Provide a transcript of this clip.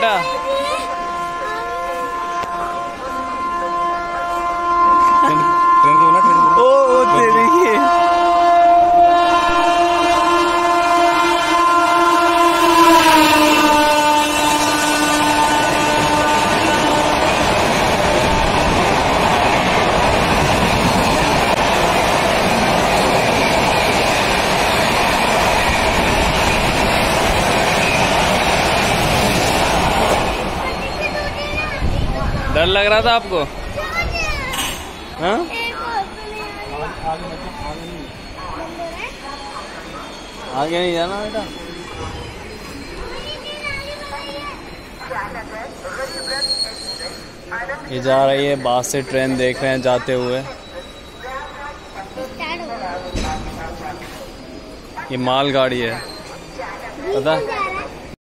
बेटा? ओ तेरी डर लग रहा था आपको? हाँ? आगे नहीं जाना बेटा। ये जा रही है, बाहर से ट्रेन देख रहे हैं जाते हुए। ये मालगाड़ी है, पता?